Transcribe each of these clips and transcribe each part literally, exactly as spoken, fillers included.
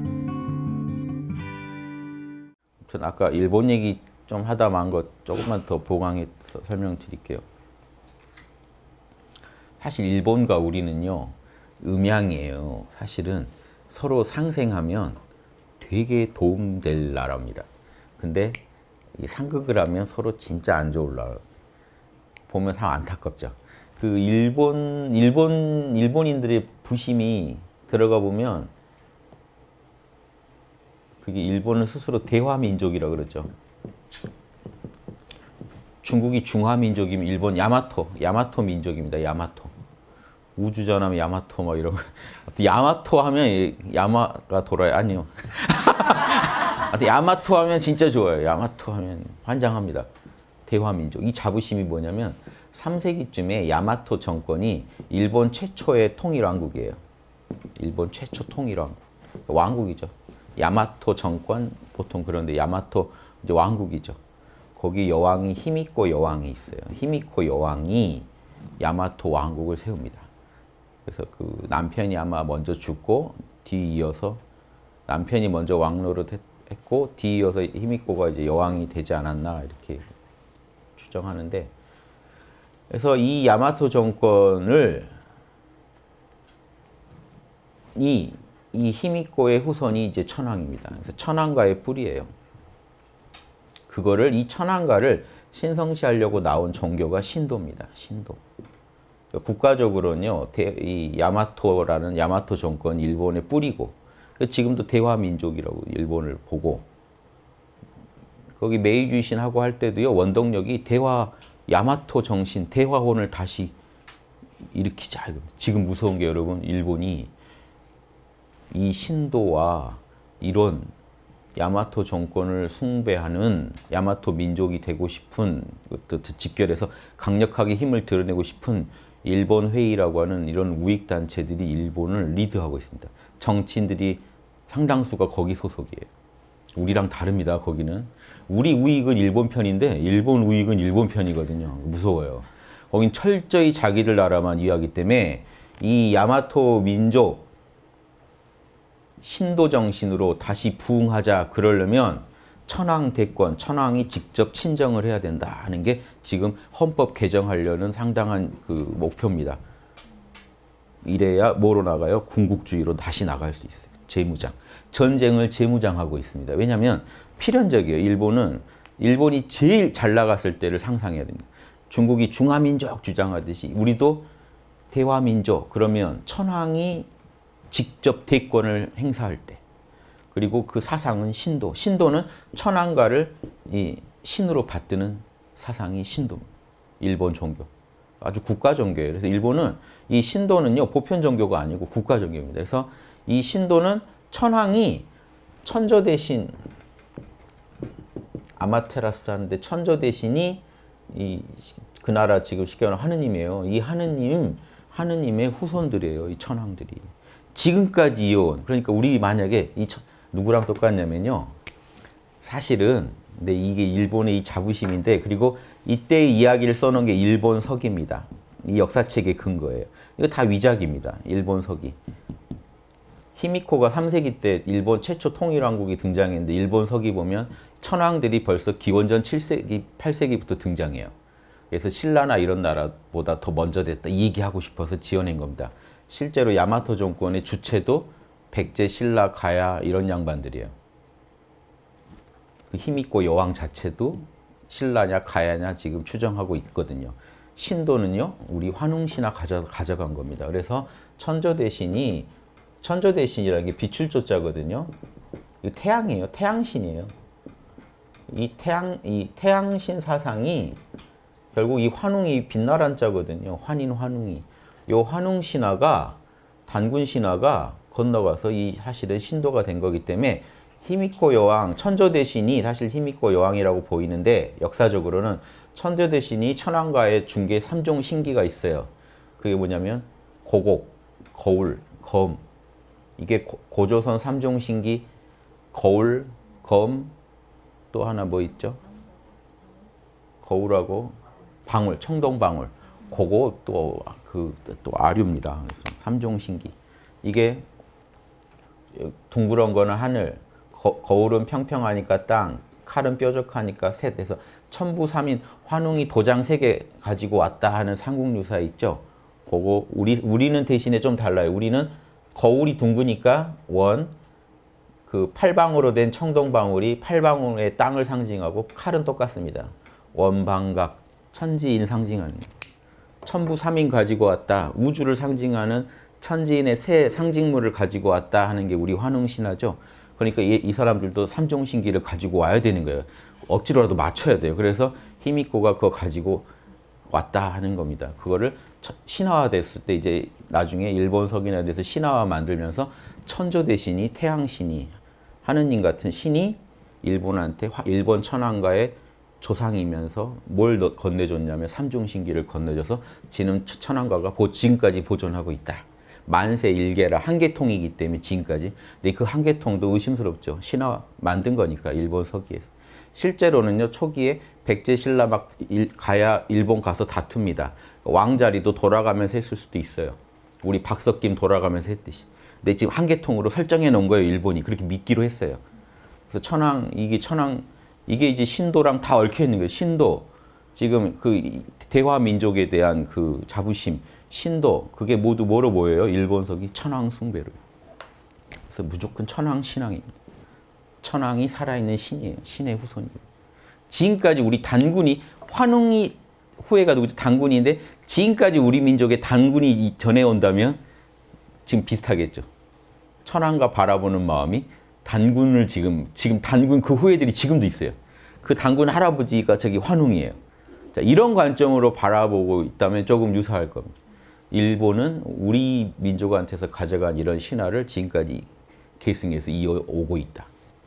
전 아까 일본 얘기 좀 하다 만 것 조금만 더 보강해서 설명드릴게요. 사실 일본과 우리는요, 음양이에요. 사실은 서로 상생하면 되게 도움될 나라입니다. 근데 이 상극을 하면 서로 진짜 안 좋을 나라. 보면 참 안타깝죠. 그 일본 일본 일본인들의 부심이 들어가 보면 그게 일본은 스스로 대화민족이라고 그러죠. 중국이 중화민족이면 일본 야마토 야마토 민족입니다. 야마토. 우주전하면 야마토 막 이런 거. 야마토 하면 야마가 돌아요. 아니요. 야마토 하면 진짜 좋아요. 야마토 하면 환장합니다. 대화민족. 이 자부심이 뭐냐면 삼 세기쯤에 야마토 정권이 일본 최초의 통일왕국이에요. 일본 최초 통일왕국. 왕국이죠. 야마토 정권 보통 그런데 야마토 이제 왕국이죠. 거기 여왕이 히미코 여왕이 있어요. 히미코 여왕이 야마토 왕국을 세웁니다. 그래서 그 남편이 아마 먼저 죽고 뒤이어서 남편이 먼저 왕노릇 했고 뒤이어서 히미코가 이제 여왕이 되지 않았나 이렇게 추정하는데, 그래서 이 야마토 정권을 이, 이 히미코의 후손이 이제 천황입니다. 그래서 천황가의 뿌리예요. 그거를 이 천황가를 신성시하려고 나온 종교가 신도입니다. 신도. 국가적으로는요, 대, 이 야마토라는 야마토 정권 일본의 뿌리고, 지금도 대화민족이라고 일본을 보고, 거기 메이주이신하고 할 때도요, 원동력이 대화, 야마토 정신, 대화혼을 다시 일으키자. 지금 무서운 게 여러분, 일본이 이 신도와 이런 야마토 정권을 숭배하는 야마토 민족이 되고 싶은, 집결해서 강력하게 힘을 드러내고 싶은 일본 회의라고 하는 이런 우익단체들이 일본을 리드하고 있습니다. 정치인들이 상당수가 거기 소속이에요. 우리랑 다릅니다, 거기는. 우리 우익은 일본 편인데 일본 우익은 일본 편이거든요. 무서워요. 거긴 철저히 자기들 나라만 이해하기 때문에 이 야마토 민족 신도 정신으로 다시 부흥하자 그러려면 천황 대권, 천황이 직접 친정을 해야 된다 하는 게 지금 헌법 개정하려는 상당한 그 목표입니다. 이래야 뭐로 나가요? 군국주의로 다시 나갈 수 있어요. 재무장. 전쟁을 재무장하고 있습니다. 왜냐하면 필연적이에요. 일본은 일본이 제일 잘 나갔을 때를 상상해야 됩니다. 중국이 중화민족 주장하듯이 우리도 대화민족, 그러면 천황이 직접 대권을 행사할 때, 그리고 그 사상은 신도. 신도는 천황가를 이 신으로 받드는 사상이 신도입니다. 일본 종교. 아주 국가 종교예요. 그래서 일본은 이 신도는요, 보편 종교가 아니고 국가 종교입니다. 그래서 이 신도는 천황이 천조 대신, 아마테라스 하는데 천조 대신이 이 그 나라 지금 쉽게 말하면 하느님이에요. 이 하느님, 하느님의 후손들이에요. 이 천황들이. 지금까지 이어온, 그러니까 우리 만약에 이 천, 누구랑 똑같냐면요. 사실은, 근데 이게 일본의 이 자부심인데, 그리고 이때의 이야기를 써놓은 게 일본 서기입니다. 이 역사책의 근거예요. 이거 다 위작입니다. 일본 서기. 히미코가 삼 세기 때 일본 최초 통일왕국이 등장했는데, 일본 서기 보면 천황들이 벌써 기원전 칠 세기, 팔 세기부터 등장해요. 그래서 신라나 이런 나라보다 더 먼저 됐다. 이 얘기하고 싶어서 지어낸 겁니다. 실제로 야마토 정권의 주체도 백제, 신라, 가야 이런 양반들이에요. 그 히미코 여왕 자체도 신라냐 가야냐 지금 추정하고 있거든요. 신도는요, 우리 환웅신화 가져, 가져간 겁니다. 그래서 천조대신이, 천조대신이라는 게 비출조자거든요. 이 태양이에요. 태양신이에요. 이 태양, 이 태양신 사상이 결국 이 환웅이 빛나란 자거든요. 환인 환웅이. 요 환웅 신화가, 단군 신화가 건너가서 이 사실은 신도가 된 거기 때문에 히미코 여왕, 천조 대신이 사실 히미코 여왕이라고 보이는데, 역사적으로는 천조 대신이 천황가의 중계 삼 종 신기가 있어요. 그게 뭐냐면 고곡, 거울, 검. 이게 고, 고조선 삼 종 신기, 거울, 검, 또 하나 뭐 있죠? 거울하고 방울, 청동방울. 그거 또 그 또 아류입니다. 그래서 삼종신기. 이게 둥그런 거는 하늘, 거, 거울은 평평하니까 땅, 칼은 뾰족하니까 셋 해서 천부삼인 환웅이 도장 세 개 가지고 왔다 하는 삼국유사 있죠. 그거 우리 우리는 대신에 좀 달라요. 우리는 거울이 둥그니까 원, 그 팔방으로 된 청동방울이 팔방울의 땅을 상징하고 칼은 똑같습니다. 원방각 천지인 상징하는 천부삼인 가지고 왔다. 우주를 상징하는 천지인의 세 상징물을 가지고 왔다 하는 게 우리 환웅신화죠. 그러니까 이, 이 사람들도 삼종신기를 가지고 와야 되는 거예요. 억지로라도 맞춰야 돼요. 그래서 히미코가 그거 가지고 왔다 하는 겁니다. 그거를 신화화됐을 때 이제 나중에 일본 석인화에 대해서 신화화 만들면서 천조 대신이 태양신이 하느님 같은 신이 일본한테 일본 천황가의 조상이면서 뭘 건네줬냐면 삼종신기를 건네줘서 지금 천황가가 지금까지 보존하고 있다. 만세 일계라 한계통이기 때문에 지금까지. 근데 그 한계통도 의심스럽죠. 신화 만든 거니까 일본 서기에서. 실제로는요 초기에 백제신라 막 일, 가야 일본 가서 다툽니다. 왕자리도 돌아가면서 했을 수도 있어요. 우리 박석김 돌아가면서 했듯이. 근데 지금 한계통으로 설정해 놓은 거예요. 일본이 그렇게 믿기로 했어요. 그래서 천황 이게 천황 이게 이제 신도랑 다 얽혀 있는 거예요. 신도 지금 그 대화 민족에 대한 그 자부심, 신도 그게 모두 뭐로 보여요? 일본석이 천황 숭배로. 그래서 무조건 천황 신앙입니다. 천황이 살아있는 신이에요. 신의 후손이에요. 지금까지 우리 단군이 환웅이 후예가 누구죠? 단군인데 지금까지 우리 민족의 단군이 전해온다면 지금 비슷하겠죠. 천황과 바라보는 마음이 단군을 지금 지금 단군 그 후예들이 지금도 있어요. 그 단군 할아버지가 저기 환웅이에요. 자, 이런 관점으로 바라보고 있다면 조금 유사할 겁니다. 일본은 우리 민족한테서 가져간 이런 신화를 지금까지 계승해서 이어오고 있다.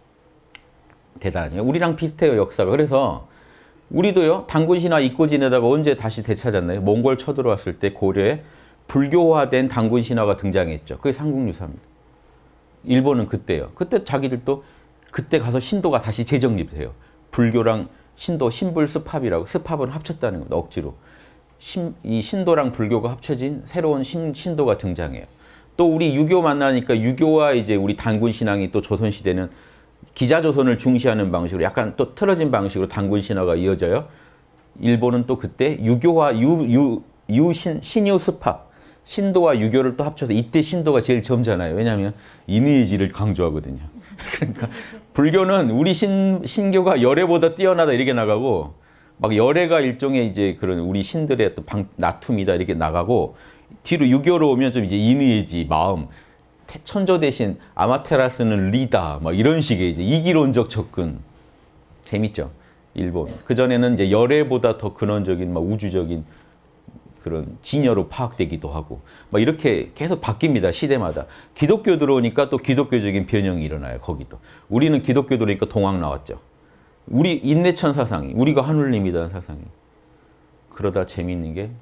대단하죠. 우리랑 비슷해요, 역사가. 그래서 우리도요, 단군 신화 잊고 지내다가 언제 다시 되찾았나요? 몽골 쳐들어왔을 때 고려에 불교화된 단군 신화가 등장했죠. 그게 삼국유사입니다. 일본은 그때요. 그때 자기들도 그때 가서 신도가 다시 재정립돼요. 불교랑 신도, 신불스팝이라고. 스팝은 합쳤다는 겁니다. 억지로. 신, 이 신도랑 불교가 합쳐진 새로운 신, 신도가 등장해요. 또 우리 유교 만나니까 유교와 이제 우리 단군 신앙이 또 조선시대는 기자조선을 중시하는 방식으로 약간 또 틀어진 방식으로 단군 신화가 이어져요. 일본은 또 그때 유교와 유, 유, 유신, 신유 스팝, 신도와 유교를 또 합쳐서 이때 신도가 제일 젊잖아요. 왜냐하면 인의지를 강조하거든요. 그러니까 불교는 우리 신, 신교가 열애보다 뛰어나다 이렇게 나가고 막 열애가 일종의 이제 그런 우리 신들의 또 방, 나툼이다 이렇게 나가고 뒤로 유교로 오면 좀 이제 인의지 마음 천조 대신 아마테라스는 리다 막 이런 식의 이제 이기론적 접근 재밌죠. 일본 그 전에는 이제 열애보다 더 근원적인 막 우주적인 그런 진여로 파악되기도 하고 막 이렇게 계속 바뀝니다. 시대마다. 기독교 들어오니까 또 기독교적인 변형이 일어나요. 거기도. 우리는 기독교 들어오니까 동학 나왔죠. 우리 인내천 사상이 우리가 하늘님이라는 사상이. 그러다 재미있는 게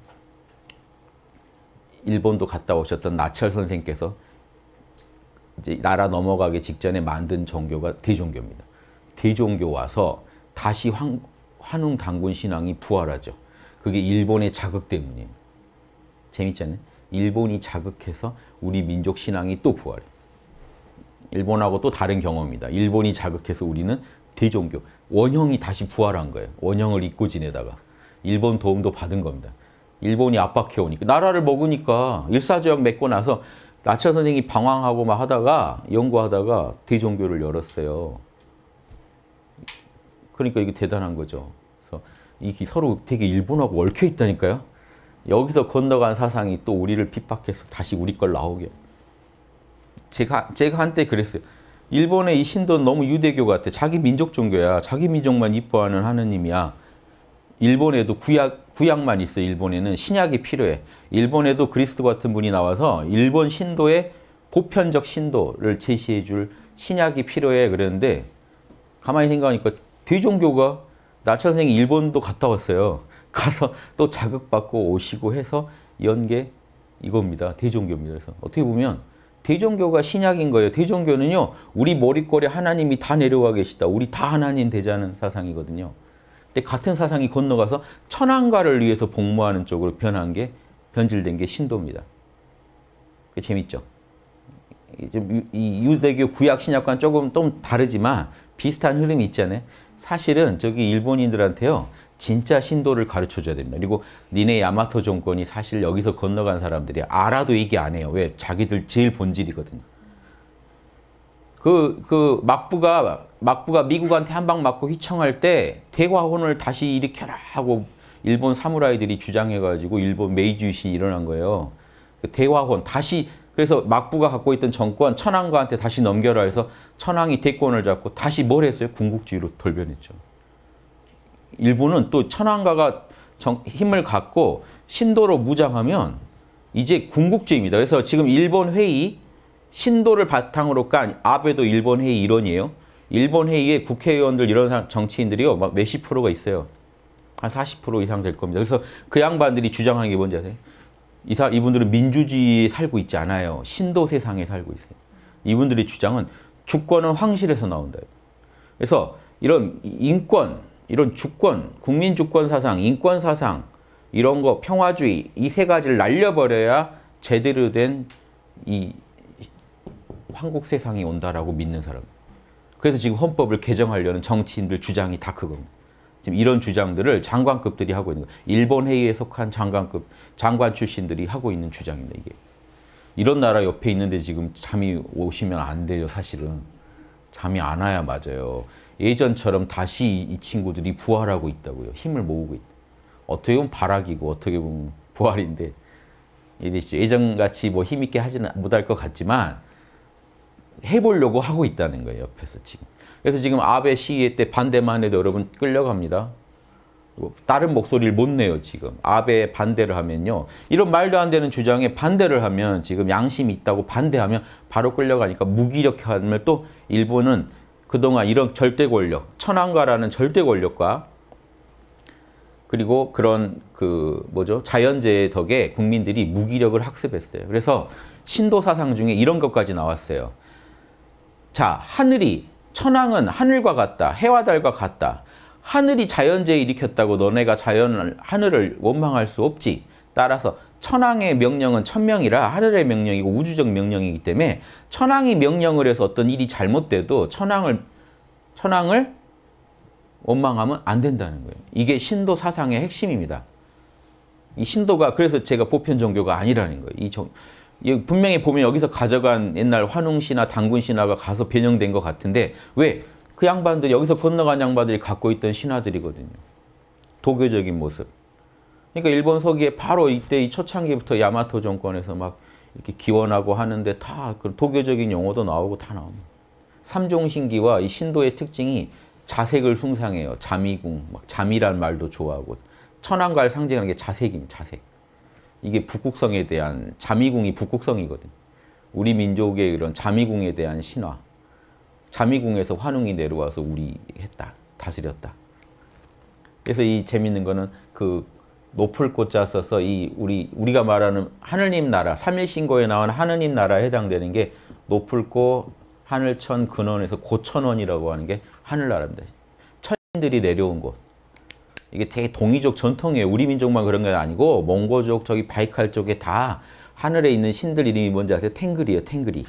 일본도 갔다 오셨던 나철 선생께서 이제 나라 넘어가기 직전에 만든 종교가 대종교입니다. 대종교 와서 다시 환, 환웅 단군 신앙이 부활하죠. 그게 일본의 자극 때문이에요. 재밌잖아요. 일본이 자극해서 우리 민족 신앙이 또 부활해요. 일본하고 또 다른 경험입니다. 일본이 자극해서 우리는 대종교, 원형이 다시 부활한 거예요. 원형을 잊고 지내다가. 일본 도움도 받은 겁니다. 일본이 압박해오니까. 나라를 먹으니까 일사조약 맺고 나서 나철 선생이 방황하고 막 하다가 연구하다가 대종교를 열었어요. 그러니까 이게 대단한 거죠. 그래서 이게 서로 되게 일본하고 얽혀 있다니까요. 여기서 건너간 사상이 또 우리를 핍박해서 다시 우리 걸 나오게. 제가 제가 한때 그랬어요. 일본의 이 신도는 너무 유대교 같아. 자기 민족 종교야. 자기 민족만 이뻐하는 하느님이야. 일본에도 구약, 구약만 있어. 일본에는 신약이 필요해. 일본에도 그리스도 같은 분이 나와서 일본 신도의 보편적 신도를 제시해 줄 신약이 필요해. 그랬는데 가만히 생각하니까 대종교가 나철 선생이 일본도 갔다 왔어요. 가서 또 자극받고 오시고 해서 연계 이겁니다. 대종교입니다. 그래서 어떻게 보면 대종교가 신약인 거예요. 대종교는요. 우리 머릿골에 하나님이 다 내려와 계시다. 우리 다 하나님 되자는 사상이거든요. 근데 같은 사상이 건너가서 천황가를 위해서 복무하는 쪽으로 변한 게 변질된 게 신도입니다. 그게 재밌죠. 좀 이 유대교 구약 신약과는 조금 좀 다르지만 비슷한 흐름이 있잖아요. 사실은 저기 일본인들한테요. 진짜 신도를 가르쳐줘야 됩니다. 그리고 니네 야마토 정권이 사실 여기서 건너간 사람들이 알아도 얘기 안 해요. 왜? 자기들 제일 본질이거든요. 그, 그 막부가 막부가 미국한테 한 방 맞고 휘청할 때 대화혼을 다시 일으켜라 하고 일본 사무라이들이 주장해가지고 일본 메이지 유신이 일어난 거예요. 그 대화혼 다시 그래서 막부가 갖고 있던 정권 천황과한테 다시 넘겨라 해서 천황이 대권을 잡고 다시 뭘 했어요? 군국주의로 돌변했죠. 일본은 또 천황가가 정, 힘을 갖고 신도로 무장하면 이제 군국주의입니다. 그래서 지금 일본 회의 신도를 바탕으로 깐 아베도 일본 회의 일원이에요. 일본 회의에 국회의원들 이런 정치인들이요. 막 몇십 프로가 있어요. 한 사십 퍼센트 이상 될 겁니다. 그래서 그 양반들이 주장하는 게 뭔지 아세요? 이 사, 이분들은 민주주의에 살고 있지 않아요. 신도 세상에 살고 있어요. 이분들의 주장은 주권은 황실에서 나온다. 그래서 이런 인권, 이런 주권, 국민 주권 사상, 인권 사상, 이런 거, 평화주의, 이 세 가지를 날려버려야 제대로 된 이 한국 세상이 온다라고 믿는 사람. 그래서 지금 헌법을 개정하려는 정치인들 주장이 다 그겁니다. 지금 이런 주장들을 장관급들이 하고 있는 거예요. 일본 회의에 속한 장관급, 장관 출신들이 하고 있는 주장입니다, 이게. 이런 나라 옆에 있는데 지금 잠이 오시면 안 돼요, 사실은. 잠이 안 와야 맞아요. 예전처럼 다시 이 친구들이 부활하고 있다고요. 힘을 모으고 있다. 어떻게 보면 발악이고 어떻게 보면 부활인데 이랬죠. 예전같이 뭐 힘있게 하지는 못할 것 같지만 해보려고 하고 있다는 거예요, 옆에서 지금. 그래서 지금 아베 시위회 때 반대만 해도 여러분 끌려갑니다. 다른 목소리를 못 내요, 지금. 아베 반대를 하면요. 이런 말도 안 되는 주장에 반대를 하면 지금 양심이 있다고 반대하면 바로 끌려가니까 무기력함을 또 일본은 그동안 이런 절대 권력, 천황가라는 절대 권력과 그리고 그런 그 뭐죠? 자연재해 덕에 국민들이 무기력을 학습했어요. 그래서 신도 사상 중에 이런 것까지 나왔어요. 자, 하늘이 천황은 하늘과 같다. 해와 달과 같다. 하늘이 자연재해 일으켰다고 너네가 자연 하늘을 원망할 수 없지. 따라서 천황의 명령은 천명이라 하늘의 명령이고 우주적 명령이기 때문에 천황이 명령을 해서 어떤 일이 잘못돼도 천황을 천황을 원망하면 안 된다는 거예요. 이게 신도 사상의 핵심입니다. 이 신도가 그래서 제가 보편 종교가 아니라는 거예요. 이 종, 분명히 보면 여기서 가져간 옛날 환웅신화, 당군신화가 가서 변형된 것 같은데 왜? 그 양반들이 여기서 건너간 양반들이 갖고 있던 신화들이거든요. 도교적인 모습. 그러니까 일본 서기에 바로 이때 이 초창기부터 야마토 정권에서 막 이렇게 기원하고 하는데 다 그 도교적인 용어도 나오고 다 나옵니다. 삼종신기와 이 신도의 특징이 자색을 숭상해요. 자미궁, 막 자미란 말도 좋아하고 천황가를 상징하는 게 자색입니다. 자색. 이게 북극성에 대한 자미궁이 북극성이거든요. 우리 민족의 이런 자미궁에 대한 신화. 자미궁에서 환웅이 내려와서 우리 했다. 다스렸다. 그래서 이 재밌는 거는 그 높을 꽃자 써서 이 우리 우리가 말하는 하느님 나라, 삼일신고에 나온 하느님 나라에 해당되는 게 높을 꽃 하늘천 근원에서 고천원이라고 하는 게 하늘나라입니다. 천인들이 내려온 곳. 이게 되게 동이족 전통이에요. 우리 민족만 그런 게 아니고 몽고족 저기 바이칼 쪽에 다 하늘에 있는 신들 이름이 뭔지 아세요? 탱글이에요. 탱글이.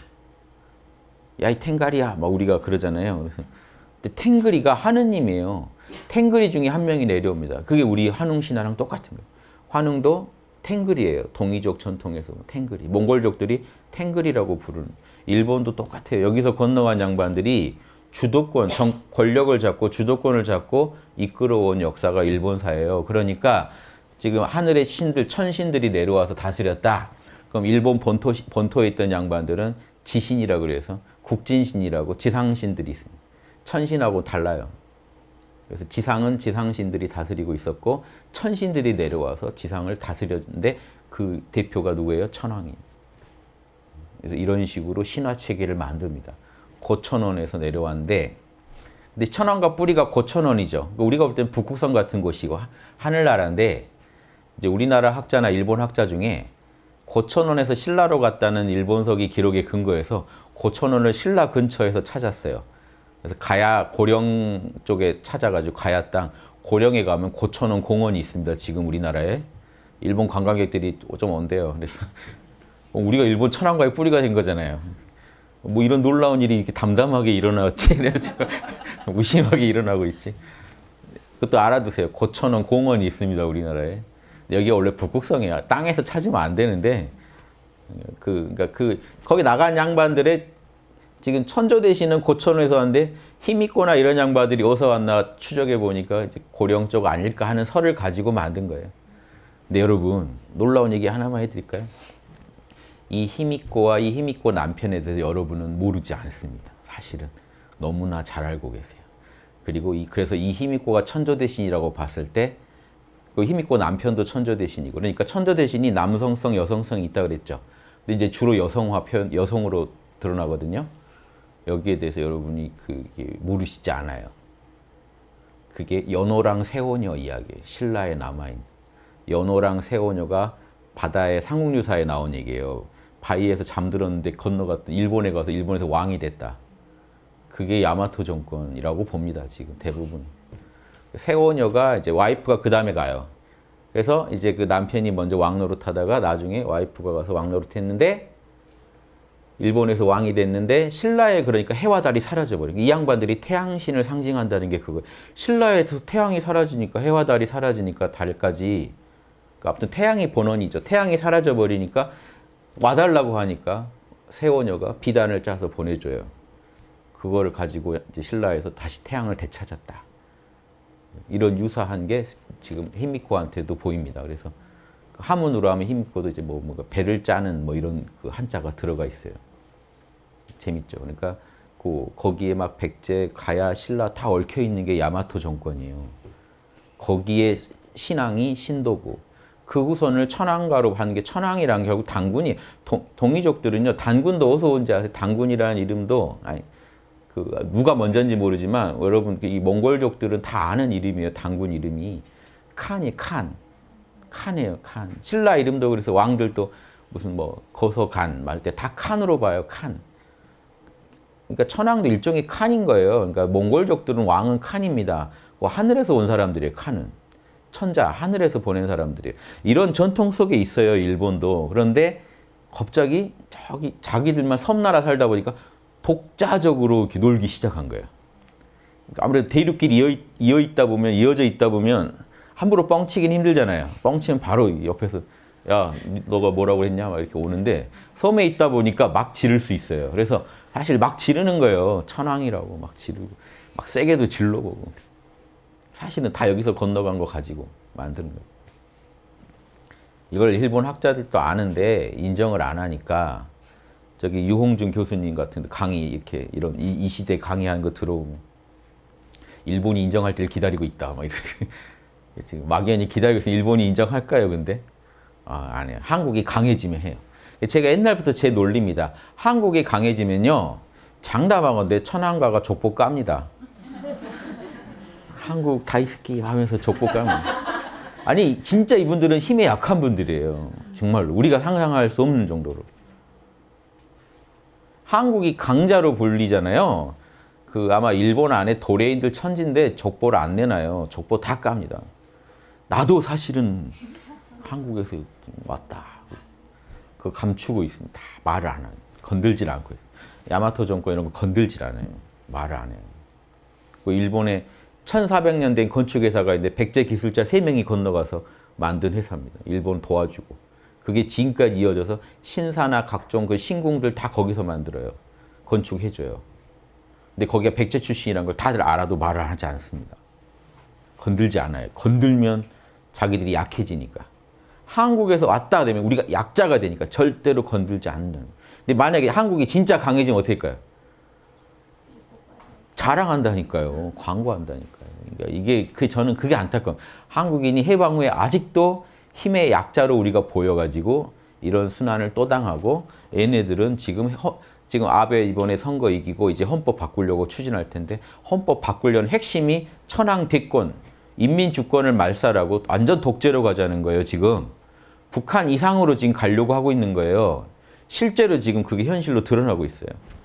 야, 이 탱가리야. 막 우리가 그러잖아요. 그래서 근데 탱글이가 하느님이에요. 탱글이 중에 한 명이 내려옵니다. 그게 우리 환웅신화랑 똑같은 거예요. 환웅도 탱글이에요. 동이족 전통에서 탱글이. 몽골족들이 탱글이라고 부르는. 일본도 똑같아요. 여기서 건너간 양반들이 주도권, 정, 권력을 잡고 주도권을 잡고 이끌어온 역사가 일본사예요. 그러니까 지금 하늘의 신들, 천신들이 내려와서 다스렸다. 그럼 일본 본토, 본토에 있던 양반들은 지신이라고 그래서 국진신이라고 지상신들이 있습니다. 천신하고 달라요. 그래서 지상은 지상신들이 다스리고 있었고 천신들이 내려와서 지상을 다스렸는데 그 대표가 누구예요? 천황이에요. 그래서 이런 식으로 신화체계를 만듭니다. 고천원에서 내려왔는데 근데 천황과 뿌리가 고천원이죠. 우리가 볼 때는 북극성 같은 곳이고 하늘나라인데 이제 우리나라 학자나 일본 학자 중에 고천원에서 신라로 갔다는 일본서기 기록에 근거해서 고천원을 신라 근처에서 찾았어요. 그래서 가야 고령 쪽에 찾아가지고 가야 땅 고령에 가면 고천원 공원이 있습니다. 지금 우리나라에 일본 관광객들이 좀 온대요. 그래서 우리가 일본 천황과의 뿌리가 된 거잖아요. 뭐 이런 놀라운 일이 이렇게 담담하게 일어났지. 무심하게 일어나고 있지. 그것도 알아두세요. 고천원 공원이 있습니다, 우리나라에. 여기가 원래 북극성이야. 땅에서 찾으면 안 되는데, 그, 그러니까 그, 거기 나간 양반들의 지금 천조 되시는 고천원에서 왔는데, 힘있거나 이런 양반들이 어디서 왔나 추적해 보니까 이제 고령 쪽 아닐까 하는 설을 가지고 만든 거예요. 근데 여러분, 놀라운 얘기 하나만 해드릴까요? 이 힘있고와 이 힘있고 남편에 대해서 여러분은 모르지 않습니다. 사실은. 너무나 잘 알고 계세요. 그리고 이, 그래서 이 힘있고가 천조대신이라고 봤을 때, 그 힘있고 남편도 천조대신이고, 그러니까 천조대신이 남성성, 여성성이 있다 그랬죠. 근데 이제 주로 여성화 표현, 여성으로 드러나거든요. 여기에 대해서 여러분이 그게 모르시지 않아요. 그게 연호랑 새오녀 이야기예요. 신라에 남아있는. 연호랑 새오녀가 바다의 삼국유사에 나온 얘기예요. 바위에서 잠들었는데 건너갔다. 일본에 가서 일본에서 왕이 됐다. 그게 야마토 정권이라고 봅니다. 지금 대부분. 새오녀가 이제 와이프가 그 다음에 가요. 그래서 이제 그 남편이 먼저 왕노릇 하다가 나중에 와이프가 가서 왕노릇 했는데 일본에서 왕이 됐는데 신라에 그러니까 해와 달이 사라져버려요. 이 양반들이 태양신을 상징한다는 게 그거. 신라에서 태양이 사라지니까 해와 달이 사라지니까 달까지 그러니까 아무튼 태양이 본원이죠. 태양이 사라져버리니까 와달라고 하니까 새오녀가 비단을 짜서 보내줘요. 그거를 가지고 이제 신라에서 다시 태양을 되찾았다. 이런 유사한 게 지금 힘있고한테도 보입니다. 그래서 하문으로 하면 힘있고도 이제 뭐 뭔가 배를 짜는 뭐 이런 그 한자가 들어가 있어요. 재밌죠. 그러니까 그 거기에 막 백제, 가야, 신라 다 얽혀 있는 게 야마토 정권이에요. 거기에 신앙이 신도고 그 후손을 천황가로 하는 게 천황이란 결국 단군이 동, 동이족들은요 단군도 어디서 온지 아세요? 단군이라는 이름도 아니 그 누가 먼저인지 모르지만 여러분 이 몽골족들은 다 아는 이름이에요. 단군 이름이 칸이 칸 칸이에요. 칸. 신라 이름도 그래서 왕들도 무슨 뭐 거서간 말 때 다 칸으로 봐요. 칸. 그러니까 천황도 일종의 칸인 거예요. 그러니까 몽골족들은 왕은 칸입니다. 하늘에서 온 사람들이에요. 칸은. 천자, 하늘에서 보낸 사람들이에요. 이런 전통 속에 있어요. 일본도. 그런데 갑자기 저기 자기들만 섬나라 살다 보니까 독자적으로 이렇게 놀기 시작한 거예요. 그러니까 아무래도 대륙끼리 이어, 이어 있다 보면, 이어져 있다 보면 함부로 뻥치긴 힘들잖아요. 뻥치면 바로 옆에서 야, 너가 뭐라고 했냐? 막 이렇게 오는데 섬에 있다 보니까 막 지를 수 있어요. 그래서 사실 막 지르는 거예요. 천황이라고 막 지르고 막 세게도 질러보고 사실은 다 여기서 건너간 거 가지고 만드는 거예요. 이걸 일본 학자들도 아는데 인정을 안 하니까 저기 유홍준 교수님 같은 강의 이렇게 이런 이, 이 시대 강의하는 거 들어오면 일본이 인정할 때를 기다리고 있다. 막 이렇게 지금 막연히 기다리고 있으면 일본이 인정할까요? 근데 아, 안 해요. 한국이 강해지면 해요. 제가 옛날부터 제 논리입니다. 한국이 강해지면요 장담하건대 천황가가 족보 깝니다. 한국 다이스키 하면서 족보 까면 아니 진짜 이분들은 힘에 약한 분들이에요. 정말로 우리가 상상할 수 없는 정도로. 한국이 강자로 불리잖아요. 그 아마 일본 안에 도레인들 천지인데 족보를 안 내놔요. 족보 다 깝니다. 나도 사실은 한국에서 왔다. 그거 감추고 있습니다. 말을 안 해요. 건들질 않고 있어요. 야마토 정권 이런 거 건들질 않아요. 말을 안 해요. 그 일본에 천사백 년 된 건축회사가 있는데 백제 기술자 세 명이 건너가서 만든 회사입니다. 일본 도와주고. 그게 지금까지 이어져서 신사나 각종 그 신궁들 다 거기서 만들어요. 건축해줘요. 근데 거기가 백제 출신이라는 걸 다들 알아도 말을 하지 않습니다. 건들지 않아요. 건들면 자기들이 약해지니까. 한국에서 왔다 되면 우리가 약자가 되니까 절대로 건들지 않는다는 거예요. 근데 만약에 한국이 진짜 강해지면 어떻게 할까요? 자랑한다니까요. 광고한다니까요. 그러니까 이게 그 저는 그게 안타까워요. 한국인이 해방 후에 아직도 힘의 약자로 우리가 보여가지고 이런 순환을 또 당하고 얘네들은 지금 허, 지금 아베 이번에 선거 이기고 이제 헌법 바꾸려고 추진할 텐데 헌법 바꾸려는 핵심이 천황 대권, 인민 주권을 말살하고 완전 독재로 가자는 거예요. 지금 북한 이상으로 지금 가려고 하고 있는 거예요. 실제로 지금 그게 현실로 드러나고 있어요.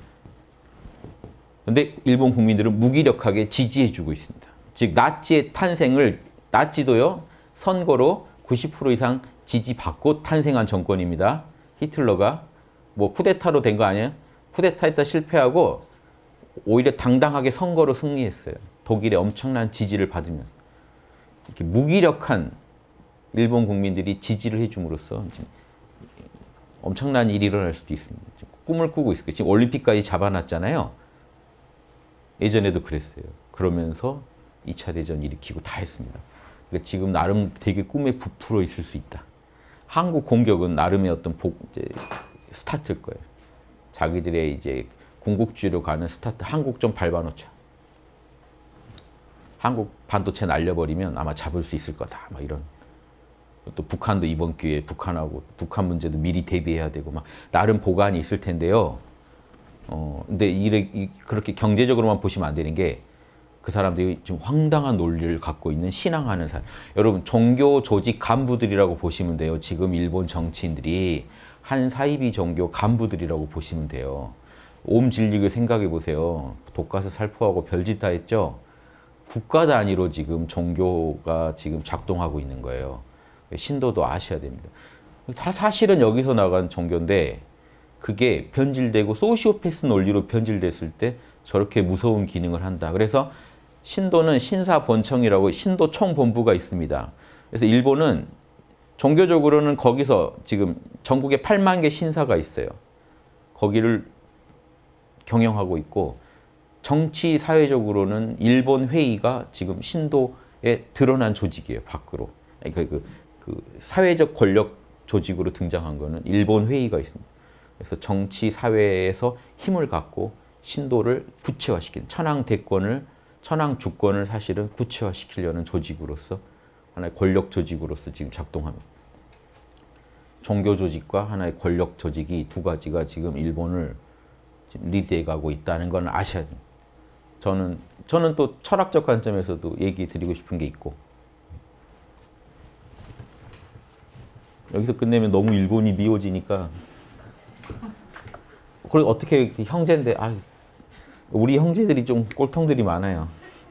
근데 일본 국민들은 무기력하게 지지해주고 있습니다. 즉 나치의 탄생을 나치도요 선거로 구십 퍼센트 이상 지지받고 탄생한 정권입니다. 히틀러가 뭐 쿠데타로 된 거 아니에요? 쿠데타했다 실패하고 오히려 당당하게 선거로 승리했어요. 독일의 엄청난 지지를 받으면서. 이렇게 무기력한 일본 국민들이 지지를 해줌으로써 엄청난 일이 일어날 수도 있습니다. 꿈을 꾸고 있을 거예요. 지금 올림픽까지 잡아놨잖아요. 예전에도 그랬어요. 그러면서 이 차 대전 일으키고 다 했습니다. 그러니까 지금 나름 되게 꿈에 부풀어 있을 수 있다. 한국 공격은 나름의 어떤 복, 이제 스타트일 거예요. 자기들의 이제 궁극주의로 가는 스타트. 한국 좀 밟아놓자. 한국 반도체 날려버리면 아마 잡을 수 있을 거다. 막 이런. 또 북한도 이번 기회에 북한하고 북한 문제도 미리 대비해야 되고 막 나름 보관이 있을 텐데요. 어 근데 이래 이, 그렇게 경제적으로만 보시면 안 되는 게 그 사람들이 좀 황당한 논리를 갖고 있는 신앙하는 사람. 여러분 종교 조직 간부들이라고 보시면 돼요. 지금 일본 정치인들이 한 사이비 종교 간부들이라고 보시면 돼요. 옴 진리교 생각해 보세요. 독가스 살포하고 별짓 다 했죠. 국가 단위로 지금 종교가 지금 작동하고 있는 거예요. 신도도 아셔야 됩니다. 다 사실은 여기서 나간 종교인데 그게 변질되고 소시오패스 논리로 변질됐을 때 저렇게 무서운 기능을 한다. 그래서 신도는 신사본청이라고 신도 총본부가 있습니다. 그래서 일본은 종교적으로는 거기서 지금 전국에 팔만 개 신사가 있어요. 거기를 경영하고 있고 정치 사회적으로는 일본 회의가 지금 신도에 드러난 조직이에요. 밖으로. 그러니까 그, 그 사회적 권력 조직으로 등장한 거는 일본 회의가 있습니다. 그래서 정치 사회에서 힘을 갖고 신도를 구체화시키는 천황 대권을 천황 주권을 사실은 구체화시키려는 조직으로서 하나의 권력 조직으로서 지금 작동합니다. 종교 조직과 하나의 권력 조직이 두 가지가 지금 일본을 지금 리드해 가고 있다는 건 아셔야 됩니다. 저는 저는 또 철학적 관점에서도 얘기 드리고 싶은 게 있고 여기서 끝내면 너무 일본이 미워지니까 그리고 어떻게 형제인데 아 우리 형제들이 좀 꼴통들이 많아요.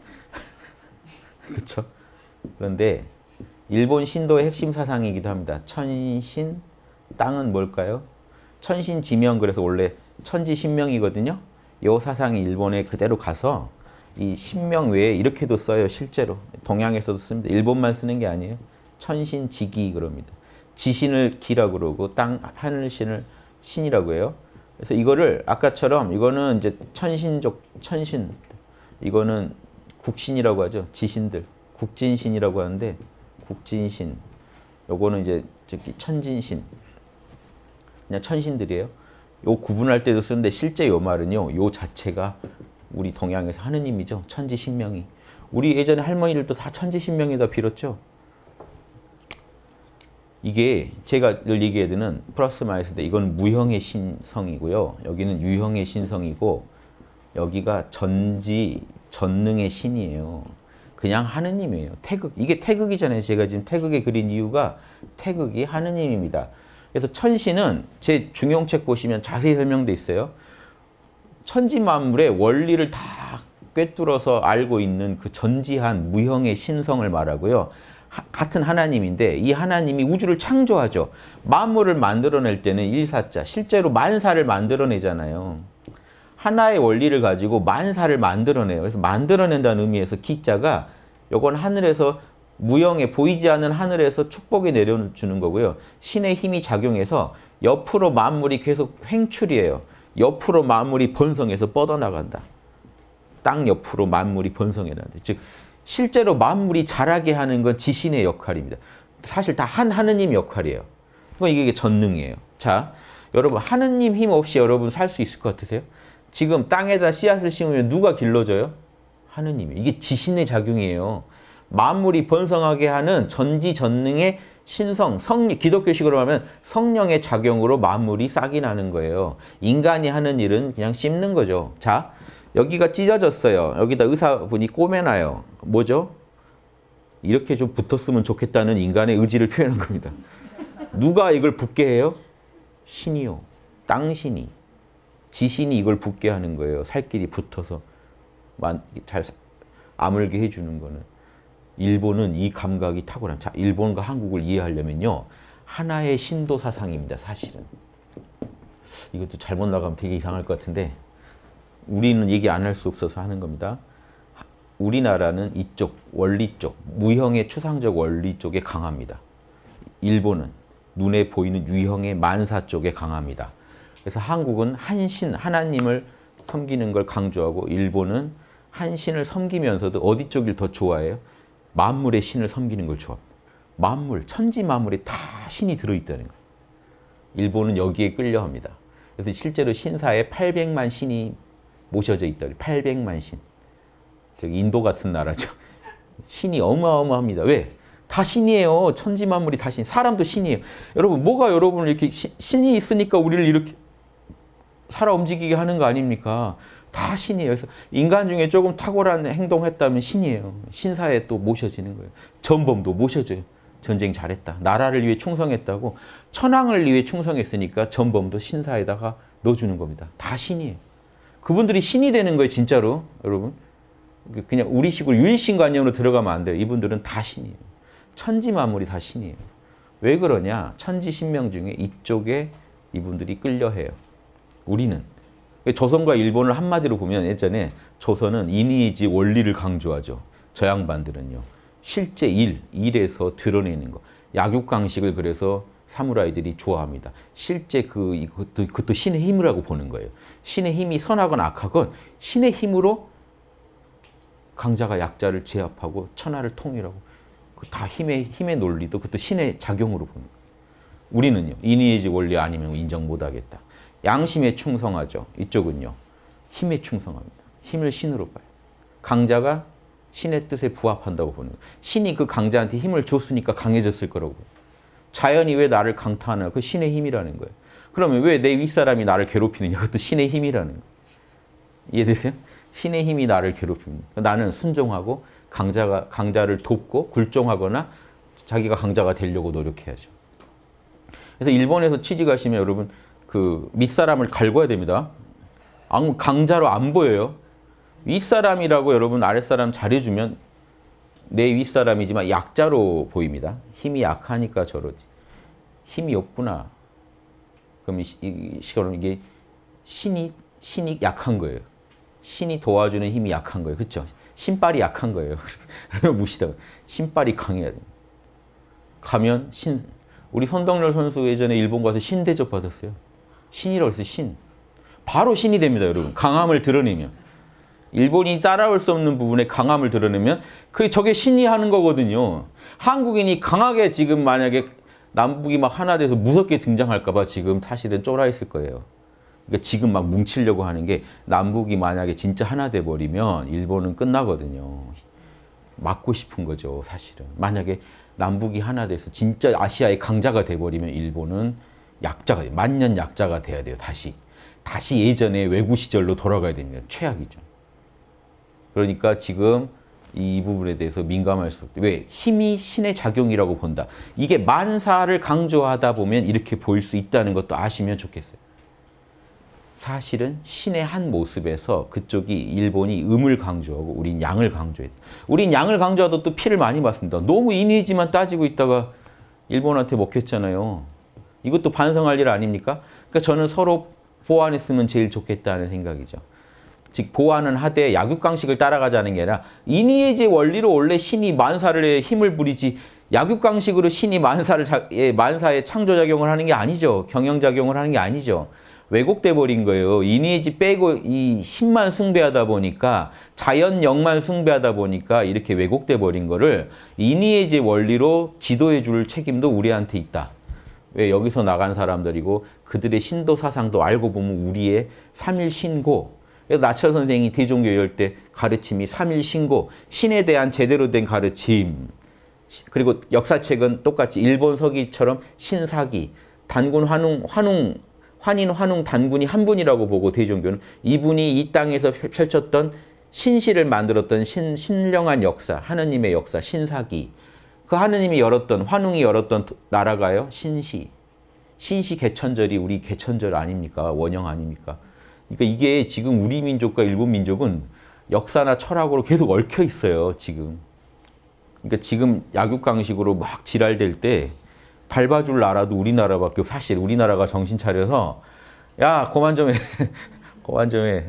그렇죠? 그런데 일본 신도의 핵심 사상이기도 합니다. 천신, 땅은 뭘까요? 천신지명 그래서 원래 천지신명이거든요. 이 사상이 일본에 그대로 가서 이 신명 외에 이렇게도 써요. 실제로 동양에서도 씁니다. 일본만 쓰는 게 아니에요. 천신지기 그럽니다. 지신을 기라고 그러고 땅 하늘신을 신이라고 해요. 그래서 이거를 아까처럼 이거는 이제 천신족 천신 이거는 국신이라고 하죠. 지신들 국진신이라고 하는데 국진신 요거는 이제 저기 천진신 그냥 천신들이에요. 요 구분할 때도 쓰는데 실제 요 말은요. 요 자체가 우리 동양에서 하느님이죠. 천지신명이 우리 예전에 할머니들도 다 천지신명에다 빌었죠. 이게 제가 늘 얘기해드는 플러스 마이너스인데 이건 무형의 신성이고요. 여기는 유형의 신성이고 여기가 전지 전능의 신이에요. 그냥 하느님이에요. 태극. 이게 태극이잖아요. 제가 지금 태극에 그린 이유가 태극이 하느님입니다. 그래서 천신은 제 중용책 보시면 자세히 설명돼 있어요. 천지 만물의 원리를 다 꿰뚫어서 알고 있는 그 전지한 무형의 신성을 말하고요. 하, 같은 하나님인데 이 하나님이 우주를 창조하죠. 만물을 만들어낼 때는 일사자, 실제로 만사를 만들어내잖아요. 하나의 원리를 가지고 만사를 만들어내요. 그래서 만들어낸다는 의미에서 기자가 요건 하늘에서 무형의 보이지 않는 하늘에서 축복이 내려주는 거고요. 신의 힘이 작용해서 옆으로 만물이 계속 횡출이에요. 옆으로 만물이 번성해서 뻗어나간다. 땅 옆으로 만물이 번성해 나간다. 즉 실제로 만물이 자라게 하는 건 지신의 역할입니다. 사실 다 한 하느님 역할이에요. 그러니까 이게 전능이에요. 자, 여러분 하느님 힘 없이 여러분 살 수 있을 것 같으세요? 지금 땅에다 씨앗을 심으면 누가 길러줘요? 하느님이. 이게 지신의 작용이에요. 만물이 번성하게 하는 전지전능의 신성, 성령, 기독교식으로 하면 성령의 작용으로 만물이 싹이 나는 거예요. 인간이 하는 일은 그냥 씹는 거죠. 자, 여기가 찢어졌어요. 여기다 의사분이 꼬매놔요. 뭐죠? 이렇게 좀 붙었으면 좋겠다는 인간의 의지를 표현한 겁니다. 누가 이걸 붙게 해요? 신이요. 땅신이. 지신이 이걸 붙게 하는 거예요. 살길이 붙어서 잘 아물게 해주는 거는. 일본은 이 감각이 탁월한. 자, 일본과 한국을 이해하려면요. 하나의 신도 사상입니다. 사실은. 이것도 잘못 나가면 되게 이상할 것 같은데 우리는 얘기 안 할 수 없어서 하는 겁니다. 우리나라는 이쪽 원리 쪽, 무형의 추상적 원리 쪽에 강합니다. 일본은 눈에 보이는 유형의 만사 쪽에 강합니다. 그래서 한국은 한신, 하나님을 섬기는 걸 강조하고 일본은 한신을 섬기면서도 어디 쪽을 더 좋아해요? 만물의 신을 섬기는 걸 좋아합니다. 만물, 천지 만물에 다 신이 들어있다는 거예요. 일본은 여기에 끌려합니다. 그래서 실제로 신사에 팔백만 신이 모셔져 있다. 팔백만 신. 저기 인도 같은 나라죠. 신이 어마어마합니다. 왜? 다 신이에요. 천지 만물이 다 신. 사람도 신이에요. 여러분, 뭐가 여러분을 이렇게 시, 신이 있으니까 우리를 이렇게 살아 움직이게 하는 거 아닙니까? 다 신이에요. 그래서 인간 중에 조금 탁월한 행동했다면 신이에요. 신사에 또 모셔지는 거예요. 전범도 모셔져요. 전쟁 잘했다. 나라를 위해 충성했다고 천황을 위해 충성했으니까 전범도 신사에다가 넣어주는 겁니다. 다 신이에요. 그분들이 신이 되는 거예요. 진짜로. 여러분. 그냥 우리식으로 유일신관념으로 들어가면 안 돼요. 이분들은 다 신이에요. 천지 만물이 다 신이에요. 왜 그러냐? 천지 신명 중에 이쪽에 이분들이 끌려해요. 우리는. 조선과 일본을 한마디로 보면 예전에 조선은 이니이지 원리를 강조하죠. 저 양반들은요. 실제 일, 일에서 드러내는 거. 약육강식을 그래서 사무라이들이 좋아합니다. 실제 그, 그것도, 그것도 신의 힘이라고 보는 거예요. 신의 힘이 선하건 악하건 신의 힘으로 강자가 약자를 제압하고 천하를 통일하고 그 다 힘의, 힘의 논리도 그것도 신의 작용으로 보는 거예요. 우리는요. 이니에지 원리 아니면 인정 못하겠다. 양심에 충성하죠. 이쪽은요. 힘에 충성합니다. 힘을 신으로 봐요. 강자가 신의 뜻에 부합한다고 보는 거예요. 신이 그 강자한테 힘을 줬으니까 강해졌을 거라고. 자연이 왜 나를 강타하나? 그 신의 힘이라는 거예요. 그러면 왜 내 윗사람이 나를 괴롭히느냐? 그것도 신의 힘이라는 거예요. 이해되세요? 신의 힘이 나를 괴롭힙니다. 나는 순종하고 강자가, 강자를 돕고 굴종하거나 자기가 강자가 되려고 노력해야죠. 그래서 일본에서 취직하시면 여러분 그 윗사람을 갈궈야 됩니다. 강자로 안 보여요. 윗사람이라고 여러분 아랫사람 잘해주면 내 윗사람이지만 약자로 보입니다. 힘이 약하니까 저러지. 힘이 없구나. 그럼 이 시간은 이게 신이, 신이 약한 거예요. 신이 도와주는 힘이 약한 거예요. 그렇죠? 신발이 약한 거예요. 무시다가 신발이 강해야 돼요. 가면 신, 우리 손동열 선수 예전에 일본 가서 신 대접 받았어요. 신이라고 해서 신. 바로 신이 됩니다, 여러분. 강함을 드러내면. 일본인이 따라올 수 없는 부분에 강함을 드러내면 그 저게 신이 하는 거거든요. 한국인이 강하게 지금 만약에 남북이 막 하나 돼서 무섭게 등장할까 봐 지금 사실은 쫄아 있을 거예요. 그러니까 지금 막 뭉치려고 하는 게 남북이 만약에 진짜 하나 돼 버리면 일본은 끝나거든요. 막고 싶은 거죠, 사실은. 만약에 남북이 하나 돼서 진짜 아시아의 강자가 돼 버리면 일본은 약자가 돼요. 만년 약자가 돼야 돼요, 다시. 다시 예전의 외구 시절로 돌아가야 됩니다. 최악이죠. 그러니까 지금 이 부분에 대해서 민감할 수 없다. 왜? 힘이 신의 작용이라고 본다. 이게 만사를 강조하다 보면 이렇게 보일 수 있다는 것도 아시면 좋겠어요. 사실은 신의 한 모습에서 그쪽이 일본이 음을 강조하고 우린 양을 강조했다. 우린 양을 강조하도 또 피를 많이 봤습니다. 너무 인의지만 따지고 있다가 일본한테 먹혔잖아요. 이것도 반성할 일 아닙니까? 그러니까 저는 서로 보완했으면 제일 좋겠다는 생각이죠. 즉 보완은 하되 약육강식을 따라가자는 게 아니라 이니에지 원리로 원래 신이 만사를 힘을 부리지 약육강식으로 신이 만사를 자, 예, 만사에 창조작용을 하는 게 아니죠. 경영작용을 하는 게 아니죠. 왜곡돼 버린 거예요. 이니에지 빼고 이 힘만 숭배하다 보니까 자연력만 숭배하다 보니까 이렇게 왜곡돼 버린 거를 이니에지 원리로 지도해 줄 책임도 우리한테 있다. 왜? 여기서 나간 사람들이고 그들의 신도 사상도 알고 보면 우리의 삼일신고. 그래서 나철 선생이 대종교열 때 가르침이 삼일신고, 신에 대한 제대로 된 가르침. 그리고 역사책은 똑같이 일본 서기처럼 신사기, 단군 환웅, 환웅, 환인, 환웅, 단군이 한 분이라고 보고 대종교는 이분이 이 땅에서 펼쳤던 신시를 만들었던 신, 신령한 역사, 하느님의 역사, 신사기. 그 하느님이 열었던, 환웅이 열었던 나라가요, 신시. 신시 개천절이 우리 개천절 아닙니까? 원형 아닙니까? 그러니까 이게 지금 우리 민족과 일본 민족은 역사나 철학으로 계속 얽혀 있어요, 지금. 그러니까 지금 약육강식으로 막 지랄될 때 밟아줄 나라도 우리나라밖에 사실 우리나라가 정신 차려서 야, 그만 좀 해. 그만 좀 해.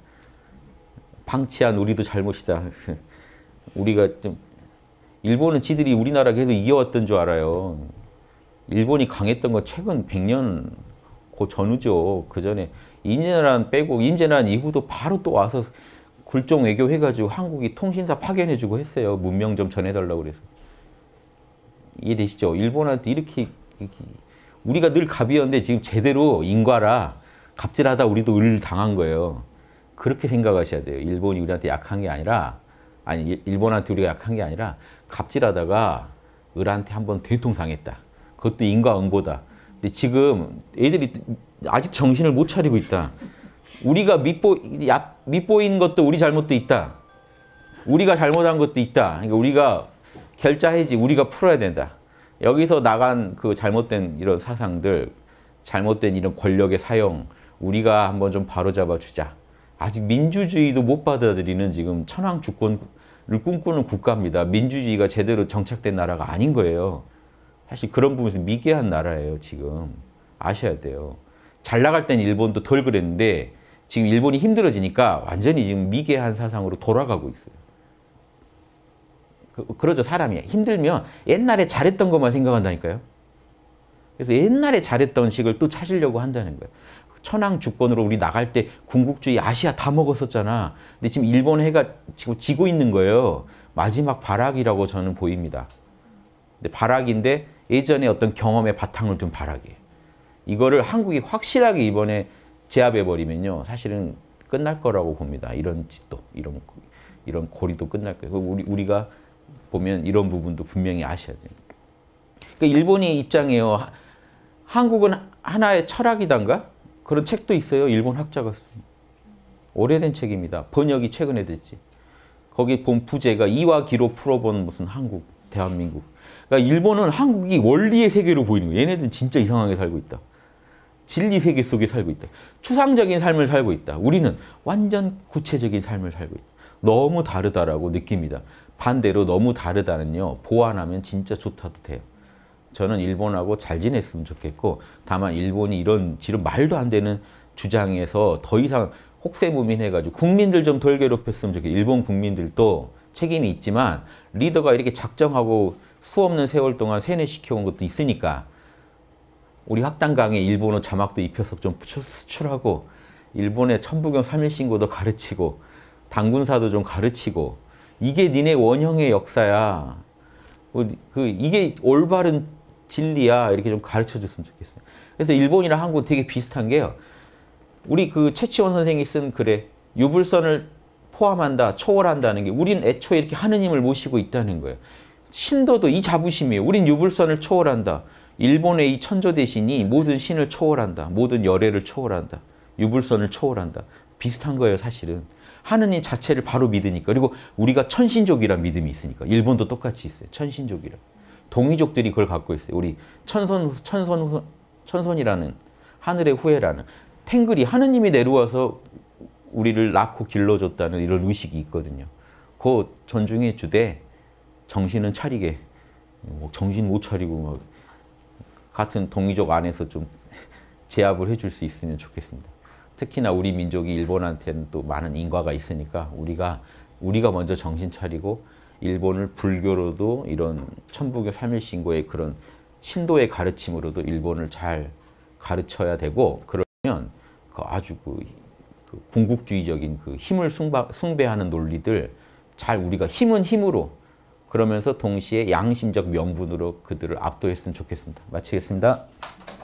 방치한 우리도 잘못이다. 우리가 좀 일본은 지들이 우리나라 계속 이겨왔던 줄 알아요. 일본이 강했던 건 최근 백 년 그 전후죠. 그 전에 임진왜란 빼고 임진왜란 이후도 바로 또 와서 굴종 외교 해가지고 한국이 통신사 파견해주고 했어요. 문명 좀 전해달라고 그래서. 이해되시죠? 일본한테 이렇게, 이렇게 우리가 늘 갑이었는데 지금 제대로 인과라 갑질하다 우리도 을 당한 거예요. 그렇게 생각하셔야 돼요. 일본이 우리한테 약한 게 아니라 아니 일본한테 우리가 약한 게 아니라 갑질하다가 을한테 한번 대통당했다. 그것도 인과응보다. 근데 지금 애들이 아직 정신을 못 차리고 있다. 우리가 밑보, 야, 밑보인 것도 우리 잘못도 있다. 우리가 잘못한 것도 있다. 그러니까 우리가 결자해지 우리가 풀어야 된다. 여기서 나간 그 잘못된 이런 사상들, 잘못된 이런 권력의 사용, 우리가 한번 좀 바로잡아 주자. 아직 민주주의도 못 받아들이는 지금 천황 주권을 꿈꾸는 국가입니다. 민주주의가 제대로 정착된 나라가 아닌 거예요. 사실 그런 부분에서 미개한 나라예요, 지금. 아셔야 돼요. 잘 나갈 땐 일본도 덜 그랬는데 지금 일본이 힘들어지니까 완전히 지금 미개한 사상으로 돌아가고 있어요. 그, 그러죠, 사람이. 힘들면 옛날에 잘했던 것만 생각한다니까요. 그래서 옛날에 잘했던 식을 또 찾으려고 한다는 거예요. 천황 주권으로 우리 나갈 때 군국주의 아시아 다 먹었었잖아. 근데 지금 일본 해가 지금 지고 있는 거예요. 마지막 발악이라고 저는 보입니다. 근데 발악인데 예전에 어떤 경험의 바탕을 둔 발악이에요. 이거를 한국이 확실하게 이번에 제압해버리면요. 사실은 끝날 거라고 봅니다. 이런 짓도, 이런, 이런 고리도 끝날 거예요. 우리, 우리가 보면 이런 부분도 분명히 아셔야 돼요. 그러니까 일본의 입장이에요. 한국은 하나의 철학이단가? 그런 책도 있어요. 일본 학자가 쓴. 오래된 책입니다. 번역이 최근에 됐지. 거기 본 부제가 이와 기로 풀어본 무슨 한국, 대한민국. 그러니까 일본은 한국이 원리의 세계로 보이는 거예요. 얘네들은 진짜 이상하게 살고 있다. 진리 세계 속에 살고 있다. 추상적인 삶을 살고 있다. 우리는 완전 구체적인 삶을 살고 있다. 너무 다르다라고 느낍니다. 반대로 너무 다르다는요. 보완하면 진짜 좋다도 돼요. 저는 일본하고 잘 지냈으면 좋겠고 다만 일본이 이런 지금 말도 안 되는 주장에서 더 이상 혹세무민해가지고 국민들 좀 덜 괴롭혔으면 좋겠어요. 일본 국민들도 책임이 있지만 리더가 이렇게 작정하고 수 없는 세월 동안 세뇌시켜온 것도 있으니까 우리 학당 강에 일본어 자막도 입혀서 좀 수출하고 일본의 천부경 삼일신고도 가르치고 당군사도 좀 가르치고 이게 니네 원형의 역사야. 그 이게 올바른 진리야. 이렇게 좀 가르쳐줬으면 좋겠어요. 그래서 일본이랑 한국 되게 비슷한 게요. 우리 그 최치원 선생이 쓴 글에 유불선을 포함한다, 초월한다는 게 우린 애초에 이렇게 하느님을 모시고 있다는 거예요. 신도도 이 자부심이에요. 우린 유불선을 초월한다. 일본의 이 천조 대신이 모든 신을 초월한다. 모든 열애를 초월한다. 유불선을 초월한다. 비슷한 거예요, 사실은. 하느님 자체를 바로 믿으니까. 그리고 우리가 천신족이란 믿음이 있으니까. 일본도 똑같이 있어요. 천신족이라. 동이족들이 그걸 갖고 있어요. 우리 천손, 천손, 천손이라는 하늘의 후예라는 탱글이 하느님이 내려와서 우리를 낳고 길러줬다는 이런 의식이 있거든요. 그거 존중해 주되 정신은 차리게. 정신 못 차리고 막 같은 동이족 안에서 좀 제압을 해줄 수 있으면 좋겠습니다. 특히나 우리 민족이 일본한테는 또 많은 인과가 있으니까 우리가 우리가 먼저 정신 차리고 일본을 불교로도 이런 천부교 삼일신고의 그런 신도의 가르침으로도 일본을 잘 가르쳐야 되고 그러면 그 아주 그, 그 궁극주의적인 그 힘을 숭바, 숭배하는 논리들 잘 우리가 힘은 힘으로 그러면서 동시에 양심적 명분으로 그들을 압도했으면 좋겠습니다. 마치겠습니다.